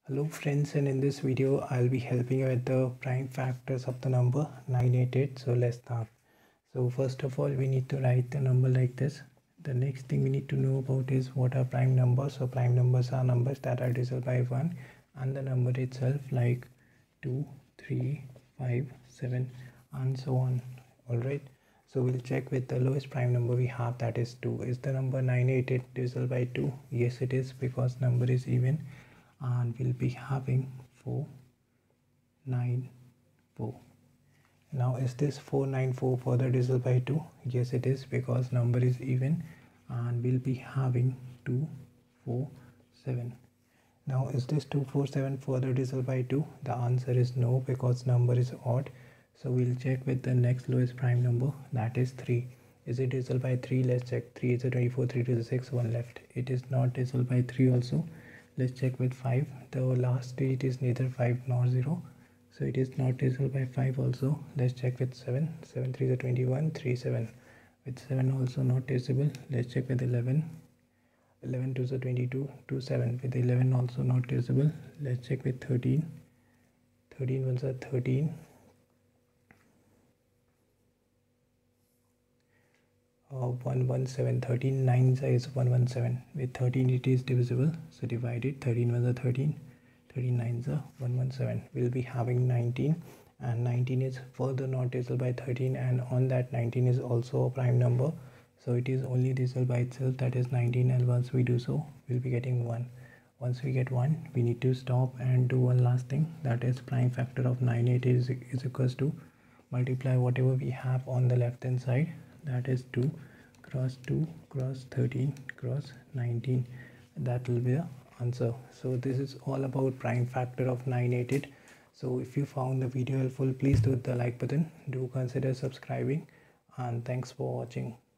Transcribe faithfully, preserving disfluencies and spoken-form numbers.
Hello friends, and in this video I'll be helping you with the prime factors of the number nine eight eight. So let's start. So first of all, we need to write the number like this. The next thing we need to know about is what are prime numbers. So prime numbers are numbers that are divisible by one and the number itself, like two, three, five, seven and so on. Alright, so we'll check with the lowest prime number we have, that is two. Is the number nine eight eight divisible by two? Yes it is, because number is even, and we'll be having four nine four. Now is this four nine four further divisible by two? Yes it is, because number is even, and we'll be having two four seven. Now is this two four seven further divisible by two? The answer is no, because number is odd. So we'll check with the next lowest prime number, that is three. Is it divisible by three? Let's check. three is a twenty-four, three to the six, one left. It is not divisible by three also. Let's check with five. The last digit is neither five nor zero, so it is not divisible by five also. Let's check with seven. seven three is a twenty-one, three seven. With seven also not divisible. Let's check with eleven. eleven two is a twenty-two, two seven. With eleven also not divisible. Let's check with thirteen. thirteen ones are thirteen. Uh, one one seven. thirteen nines is one one seven. With thirteen it is divisible, so divide it. thirteen ones are thirteen, thirteen nines are one one seven. We'll be having nineteen, and nineteen is further not divisible by thirteen, and on that nineteen is also a prime number, so it is only divisible by itself, that is nineteen, and once we do so we'll be getting one. Once we get one, we need to stop and do one last thing, that is prime factor of nine eight is, is equals to multiply whatever we have on the left hand side, that is two cross two cross thirteen cross nineteen. That will be the answer. So this is all about prime factor of nine eight eight. So if you found the video helpful, please do hit the like button, do consider subscribing, and thanks for watching.